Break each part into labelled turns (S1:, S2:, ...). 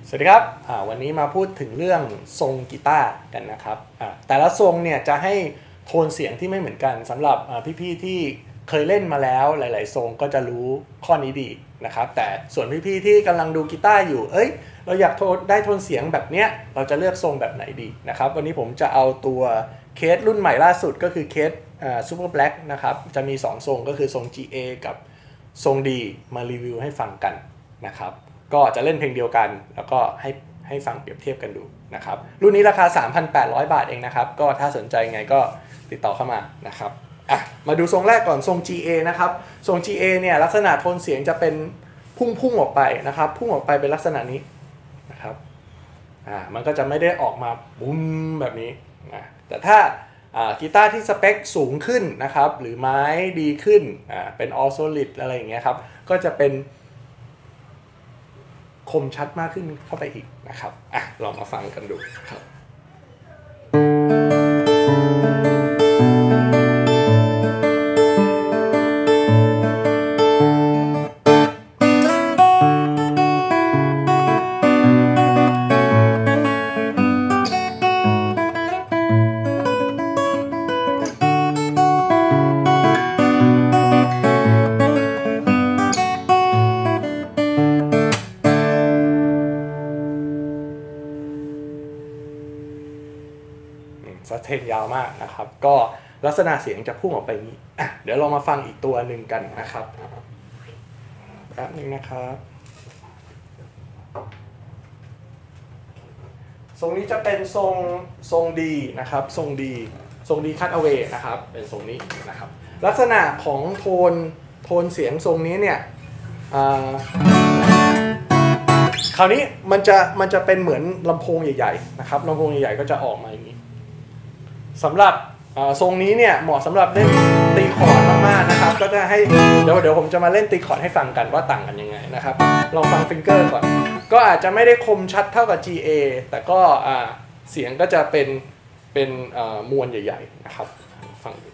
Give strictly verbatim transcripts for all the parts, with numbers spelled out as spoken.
S1: สวัสดีครับวันนี้มาพูดถึงเรื่องทรงกีตาร์กันนะครับแต่ละทรงเนี่ยจะให้โทนเสียงที่ไม่เหมือนกันสำหรับพี่ๆที่เคยเล่นมาแล้วหลายๆทรงก็จะรู้ข้อนี้ดีนะครับแต่ส่วนพี่ๆที่กำลังดูกีตาร์อยู่เอ้ยเราอยากโทนได้โทนเสียงแบบเนี้ยเราจะเลือกทรงแบบไหนดีนะครับวันนี้ผมจะเอาตัวเคสรุ่นใหม่ล่าสุดก็คือเคสซูเปอร์แบล็กนะครับจะมีสองทรงก็คือทรง จี เอ กับทรง D มารีวิวให้ฟังกันนะครับก็จะเล่นเพลงเดียวกันแล้วก็ให้ให้ฟังเปรียบเทียบกันดูนะครับรุ่นนี้ราคา สามพันแปดร้อย บาทเองนะครับก็ถ้าสนใจไงก็ติดต่อเข้ามานะครับอ่ะมาดูทรงแรกก่อนทรง จี เอ นะครับทรง จี เอ เนี่ยลักษณะโทนเสียงจะเป็นพุ่งๆออกไปนะครับพุ่งออกไปเป็นลักษณะนี้นะครับอ่ามันก็จะไม่ได้ออกมาบุ้มแบบนี้นะแต่ถ้ากีตาร์ที่สเปคสูงขึ้นนะครับหรือไม้ดีขึ้นอ่าเป็น all solid อะไรอย่างเงี้ยครับก็จะเป็นคมชัดมากขึ้นเข้าไปอีกนะครับอ่ะลองมาฟังกันดูครับสเตนยาวมากนะครับก็ลักษณะเสียงจะพุ่งออกไปนี้อ่ะเดี๋ยวเรามาฟังอีกตัวหนึ่งกันนะครับแป๊บนึงนะครับทรงนี้จะเป็นทรงทรงดีนะครับทรงดีทรงดีคัทเอาเวย์นะครับเป็นทรงนี้นะครับลักษณะของโทนโทนเสียงทรงนี้เนี่ยคราวนี้มันจะมันจะเป็นเหมือนลำโพงใหญ่ๆนะครับลำโพงใหญ่ๆก็จะออกมาอย่างนี้สำหรับทรงนี้เนี่ยเหมาะสำหรับเล่นตีคอร์ดมากๆนะครับก็จะให้เดี๋ยวเดี๋ยวผมจะมาเล่นตีคอร์ดให้ฟังกันว่าต่างกันยังไงนะครับลองฟังฟิงเกอร์ก่อนก็อาจจะไม่ได้คมชัดเท่ากับ จี เอ แต่ก็เสียงก็จะเป็นเป็นมวลใหญ่ๆนะครับฟังดู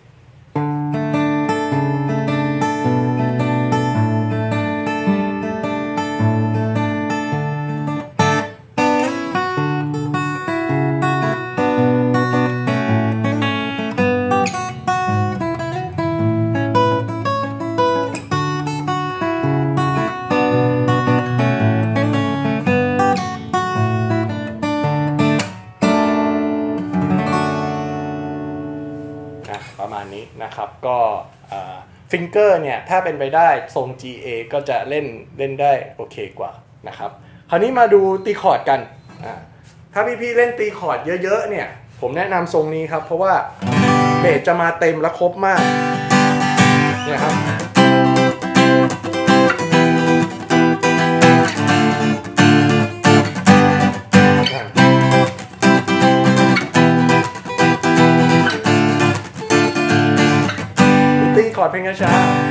S1: ประมาณนี้นะครับก็ฟิงเกอร์เนี่ยถ้าเป็นไปได้ทรง จี เอ ก็จะเล่นเล่นได้โอเคกว่านะครับคราวนี้มาดูตีคอร์ดกันถ้าพี่ๆเล่นตีคอร์ดเยอะๆเนี่ยผมแนะนำทรงนี้ครับเพราะว่าเบสจะมาเต็มและครบมากเนี่ยครับตีคอร์ดเพลงช้า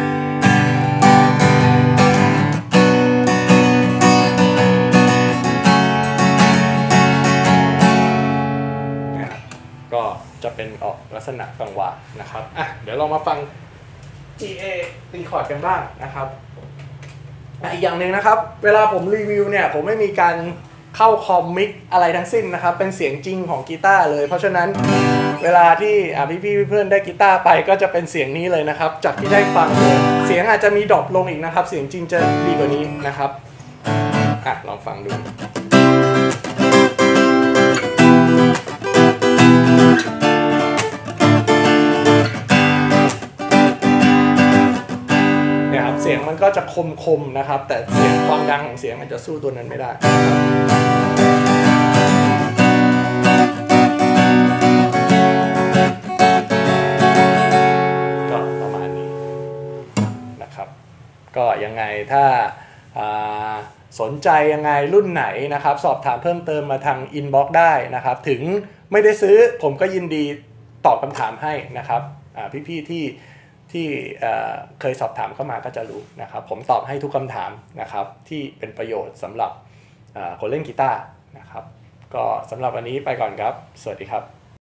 S1: ก็จะเป็นออกลักษณะกังวานนะครับอ่ะเดี๋ยวเรามาฟัง จี เอ ตีคอร์ดกันบ้างนะครับอีกอย่างหนึ่งนะครับเวลาผมรีวิวเนี่ยผมไม่มีการเข้าคอมมิกอะไรทั้งสิ้นนะครับเป็นเสียงจริงของกีตาร์เลยเพราะฉะนั้นเวลาที่พี่ๆเพื่อนได้กีตาร์ไปก็จะเป็นเสียงนี้เลยนะครับจากที่ได้ฟังเลยเสียงอาจจะมีดรอปลงอีกนะครับเสียงจริงจะดีกว่านี้นะครับอ่ะลองฟังดูเสียงมันก็จะคมๆนะครับแต่เสียงความดังของเสียงมันจะสู้ตัวนั้นไม่ได้ก็ประมาณนี้นะครับก็ยังไงถ้าสนใจยังไงรุ่นไหนนะครับสอบถามเพิ่มเติมมาทางอินบ็อกซ์ได้นะครับถึงไม่ได้ซื้อผมก็ยินดีตอบคำถามให้นะครับพี่ๆที่ที่เคยสอบถามเข้ามาก็จะรู้นะครับผมตอบให้ทุกคำถามนะครับที่เป็นประโยชน์สำหรับคนเล่นกีตาร์นะครับก็สำหรับวันนี้ไปก่อนครับสวัสดีครับ